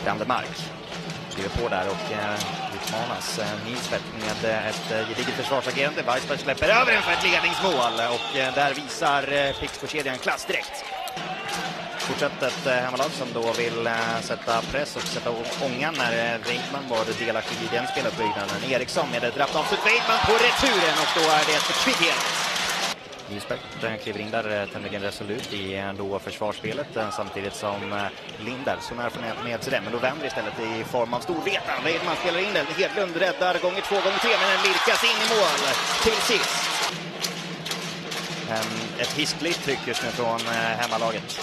Dandemark skriver på där och utmanas Nilsberg med ett gediget försvarsagerande. Weissberg släpper över en för ett ledningsmål och där visar Pixbo-kedjan klass direkt. Fortsätter ett hemmalag som då vill sätta press och sätta ångan när Weidman var delaktig i den speluppbyggnaden. Eriksson med ett rappt avslut, Weidman på returen och då är det ett kvittering. Nilsberg kliver in där tämligen resolut i då försvarsspelet samtidigt som Lindar så nära med sig det, men då vänder istället i form av Storvreta. Weidman spelar in den, Hedlund räddar gånger 2 gånger 3 men den lirkas in i mål till sist. Ett hiskligt tryck just nu från hemmalaget.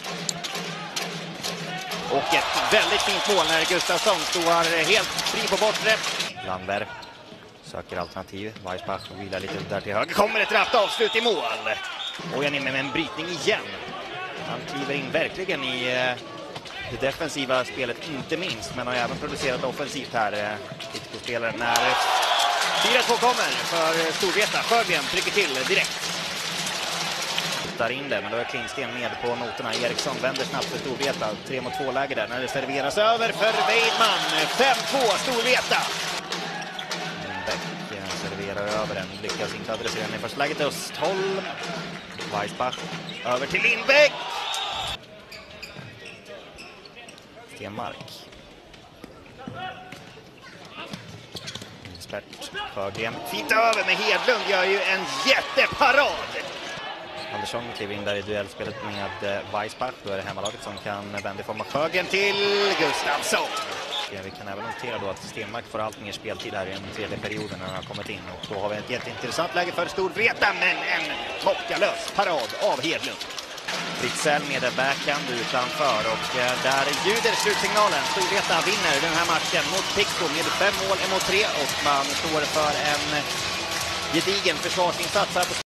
Och ett väldigt fint mål när Gustafsson står helt fri på bortre. Landberg söker alternativ. Weissbach vilar lite där till höger. Kommer ett rappt avslut i mål. Och jag är med en brytning igen. Han kliver in verkligen i det defensiva spelet inte minst. Men har även producerat offensivt här. Pixbo-spelaren när 4-2 kommer för Storvreta. Sjögren trycker till direkt. Där in det, men då är Klingsten med på noterna. Eriksson vänder snabbt för Storvreta. 3-mot-2-läge där när det serveras över för Weidman. 5-2 Storvreta. Lindbäck serverar över den. Lyckas inte adressera den i första läget. Östholm. Weissbach över till Lindbäck. Stenmark. Expert Sjögren. Fint över med Hedlund gör ju en jätteparad. Andersson kliver in där i duellspelet med Weissbach. Då är det hemmalaget som kan vända i form av Sjögren till Gustafsson. Vi kan även notera då att Stenmark får allt mer speltid här i den tredje perioden när han har kommit in. Och då har vi ett jätteintressant läge för Storvreta, men en mockalös parad av Hedlund. Fritzell med backhand utanför och där ljuder slutsignalen. Storvreta vinner den här matchen mot Pixbo med 5 mål emot 3 och man står för en gedigen försvarsinsats här på